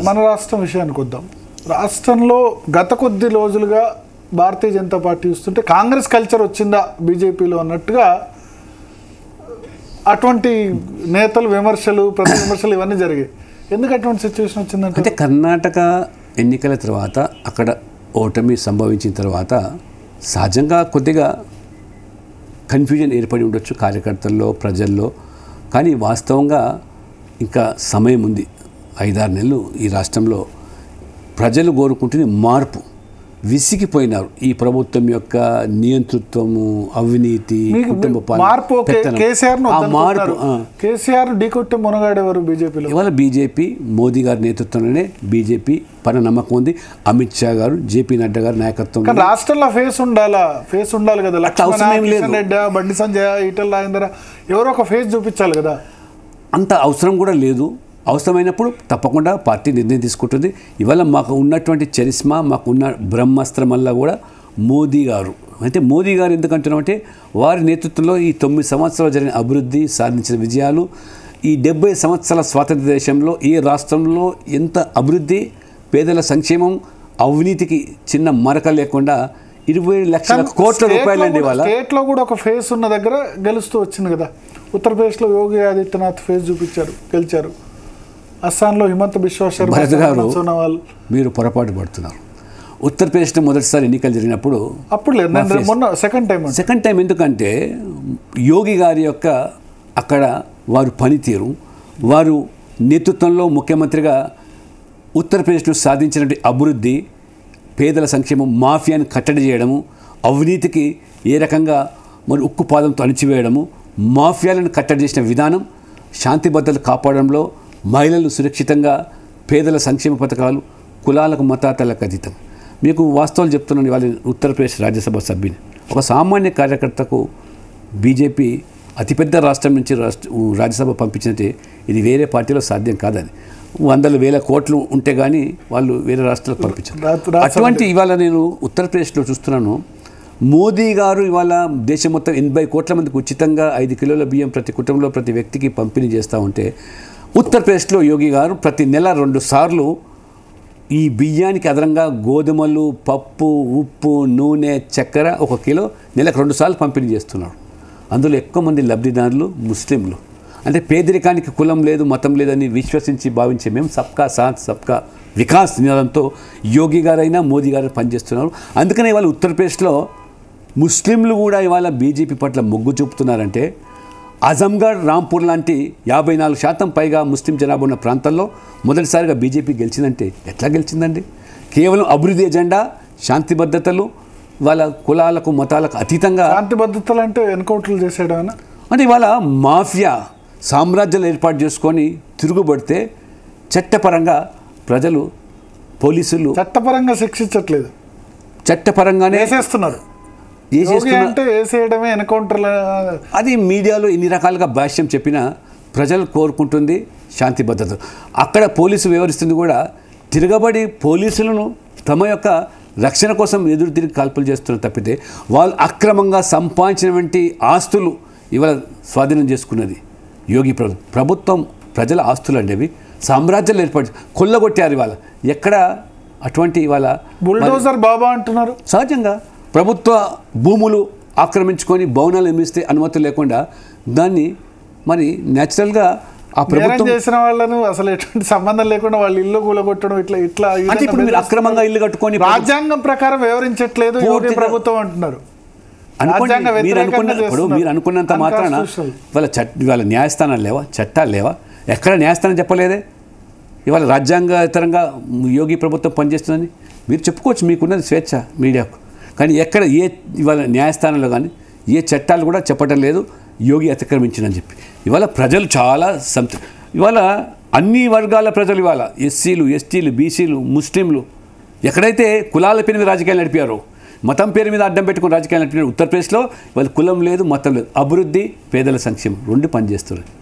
మన రాష్ట్రం విషయానికి వద్దాం. రాష్ట్రంలో గత కొద్ది రోజులుగా భారతీయ జనతా పార్టీ చూస్తుంటే కాంగ్రెస్ కల్చర్ వచ్చిందా బీజేపీలో అన్నట్టుగా అటువంటి నేతలు విమర్శలు ప్రతి విమర్శలు ఇవన్నీ జరిగాయి. ఎందుకు అటువంటి సిచ్యువేషన్ వచ్చిందంటే, అంటే కర్ణాటక ఎన్నికల తర్వాత అక్కడ ఓటమి సంభవించిన తర్వాత సహజంగా కొద్దిగా కన్ఫ్యూజన్ ఏర్పడి ఉండొచ్చు కార్యకర్తల్లో, ప్రజల్లో. కానీ వాస్తవంగా ఇంకా సమయం ఉంది, 5-6 నెలలు. ఈ రాష్ట్రంలో ప్రజలు కోరుకుంటుంది మార్పు. విసిగిపోయినారు ఈ ప్రభుత్వం యొక్క నియంతృత్వము, అవినీతి, కుటుంబ కేసీఆర్ డీకొట్టే మునగాడేవారు బీజేపీలో. ఇవాళ బీజేపీ మోదీ గారి నేతృత్వంలోనే బీజేపీ పైన నమ్మకం ఉంది. అమిత్ షా గారు, జేపీ నడ్డా గారి నాయకత్వం. రాష్ట్రంలో ఫేస్ ఉండాలి కదా. రెడ్డి, బండి సంజయ్, ఈటెల రాజేందర్ ఎవరో ఒక ఫేస్ చూపించాలి కదా. అంత అవసరం కూడా లేదు. అవసరమైనప్పుడు తప్పకుండా పార్టీ నిర్ణయం తీసుకుంటుంది. ఇవాళ మాకు ఉన్నటువంటి చరిస్మా, మాకు ఉన్న బ్రహ్మాస్త్రం వల్ల కూడా మోదీ గారు, అంటే మోదీ గారు ఎందుకంటున్నామంటే వారి నేతృత్వంలో ఈ 9 సంవత్సరాలు జరిగిన అభివృద్ధి, సాధించిన విజయాలు, ఈ 70 సంవత్సరాల స్వాతంత్ర దేశంలో ఏ రాష్ట్రంలో ఎంత అభివృద్ధి, పేదల సంక్షేమం, అవినీతికి చిన్న మరక లేకుండా 20 లక్షల కోట్ల రూపాయలండి. వాళ్ళ స్టేట్లో కూడా ఒక ఫేస్ ఉన్న దగ్గర గెలుస్తూ వచ్చింది కదా. ఉత్తరప్రదేశ్లో యోగి ఆదిత్యనాథ్ ఫేస్ చూపించారు, గెలిచారు. అస్సాంలో హిమంత బిశ్వ శర్మ గారు. మీరు పొరపాటు పడుతున్నారు. ఉత్తరప్రదేశ్లో మొదటిసారి ఎన్నికలు జరిగినప్పుడు అప్పుడు లేదు, మొన్న సెకండ్ టైం. ఎందుకంటే యోగి గారి యొక్క అక్కడ వారు పనితీరు, వారు నేతృత్వంలో ముఖ్యమంత్రిగా ఉత్తరప్రదేశ్లో సాధించినటువంటి అభివృద్ధి, పేదల సంక్షేమం, మాఫియాను కట్టడి చేయడము, అవినీతికి ఏ రకంగా మరి ఉక్కు పాదంతో అణిచివేయడము, మాఫియాలను కట్టడి చేసిన విధానం, శాంతి భద్రతలు కాపాడడంలో, మహిళలు సురక్షితంగా, పేదల సంక్షేమ పథకాలు, కులాలకు మతాలకు అతీతం. మీకు వాస్తవాలు చెప్తున్నాను. వాళ్ళ ఉత్తరప్రదేశ్ రాజ్యసభ సభ్యుని, ఒక సామాన్య కార్యకర్తకు బీజేపీ అతిపెద్ద రాష్ట్రం నుంచి రాజ్యసభ పంపించినట్టే ఇది వేరే పార్టీలో సాధ్యం కాదని. 100,000 కోట్లు ఉంటే కానీ వాళ్ళు వేరే రాష్ట్రాలకు పంపించారు. అటువంటి ఇవాళ నేను ఉత్తరప్రదేశ్లో చూస్తున్నాను. మోదీ గారు ఇవాళ దేశం మొత్తం 80 కోట్ల మందికి ఉచితంగా 5 కిలోల బియ్యం ప్రతి కుటుంబంలో ప్రతి వ్యక్తికి పంపిణీ చేస్తూ ఉంటే, ఉత్తరప్రదేశ్లో యోగి గారు ప్రతి నెల 2 సార్లు ఈ బియ్యానికి అదనంగా గోధుమలు, పప్పు, ఉప్పు, నూనె, చక్కెర 1 కిలో నెలకు 2 సార్లు పంపిణీ చేస్తున్నారు. అందులో ఎక్కువ మంది లబ్ధిదారులు ముస్లింలు. అంటే పేదరికానికి కులం లేదు, మతం లేదని విశ్వసించి భావించే మేము సబ్కా సాత్ సబ్కా వికాస్ నినాదంతో యోగి గారైనా మోదీ గారు పనిచేస్తున్నారు. అందుకనే ఇవాళ ఉత్తరప్రదేశ్లో ముస్లింలు కూడా ఇవాళ బీజేపీ పట్ల మొగ్గు చూపుతున్నారంటే, ఆజంగఢ్, రాంపూర్ లాంటి 54% పైగా ముస్లిం జనాభా ఉన్న ప్రాంతాల్లో మొదటిసారిగా బీజేపీ గెలిచిందంటే ఎట్లా గెలిచిందండి? కేవలం అభివృద్ధి ఎజెండా, శాంతి భద్రతలు, వాళ్ళ కులాలకు మతాలకు అతీతంగా. శాంతి భద్రతలు అంటే ఎన్కౌంటర్లు చేసేయడం అంటే ఇవాళ మాఫియా సామ్రాజ్యాలు ఏర్పాటు చేసుకొని తిరుగుబడితే చట్టపరంగా ప్రజలు, పోలీసులు చట్టపరంగా శిక్షించట్లేదు, చట్టపరంగానే వేసేస్తున్నారు. అది మీడియాలో ఇన్ని రకాలుగా భాష్యం చెప్పినా ప్రజలు కోరుకుంటుంది శాంతి భద్రత. అక్కడ పోలీసు వ్యవహరిస్తుంది కూడా తిరగబడి పోలీసులను తమ యొక్క రక్షణ కోసం ఎదురు తిరిగి కాల్పులు చేస్తున్నారు తప్పితే, వాళ్ళు అక్రమంగా సంపాదించినటువంటి ఆస్తులు ఇవాళ స్వాధీనం చేసుకున్నది యోగి ప్రభుత్వం. ప్రజల ఆస్తులు అనేవి సామ్రాజ్యాలు ఏర్పాటు కొల్లగొట్టారు. ఇవాళ ఎక్కడ అటువంటి ఇవాళ బుల్డోజర్ బాబా అంటున్నారు. సహజంగా ప్రభుత్వ భూములు ఆక్రమించుకొని భవనాలు నిర్మిస్తే అనుమతి లేకుండా దాన్ని మరి న్యాచురల్గా ఆ ప్రభుత్వం చేసిన వాళ్ళను అసలు ఎటువంటి సంబంధం లేకుండా వాళ్ళ ఇల్లు కూలగొట్టడం ఇట్లా అంటే ఇప్పుడు మీరు అక్రమంగా ఇల్లు కట్టుకొని రాజ్యాంగం ప్రకారం వివరించట్లేదు ప్రభుత్వం అంటున్నారు. మీరు అనుకున్నంత మాత్రాన ఇవాళ న్యాయస్థానాలు లేవా, చట్టాలు లేవా? ఎక్కడ న్యాయస్థానం చెప్పలేదే. ఇవాళ రాజ్యాంగేతరంగా యోగి ప్రభుత్వం పనిచేస్తుందని మీరు చెప్పుకోవచ్చు, మీకున్నది స్వేచ్ఛ మీడియాకు. కానీ ఎక్కడ ఇవాళ న్యాయస్థానంలో కానీ ఏ చట్టాలు కూడా చెప్పడం లేదు యోగి అతిక్రమించిందని చెప్పి. ఇవాళ ప్రజలు చాలా ఇవాళ అన్ని వర్గాల ప్రజలు, ఇవాళ ఎస్సీలు, ఎస్టీలు, బీసీలు, ముస్లింలు, ఎక్కడైతే కులాల పేరు మీద రాజకీయాలు నడిపారో, మతం పేరు మీద అడ్డం పెట్టుకుని రాజకీయాలు నడిపారు, ఉత్తరప్రదేశ్లో ఇవాళ కులం లేదు, మతం లేదు, అభివృద్ధి, పేదల సంక్షేమం 2 పనిచేస్తున్నారు.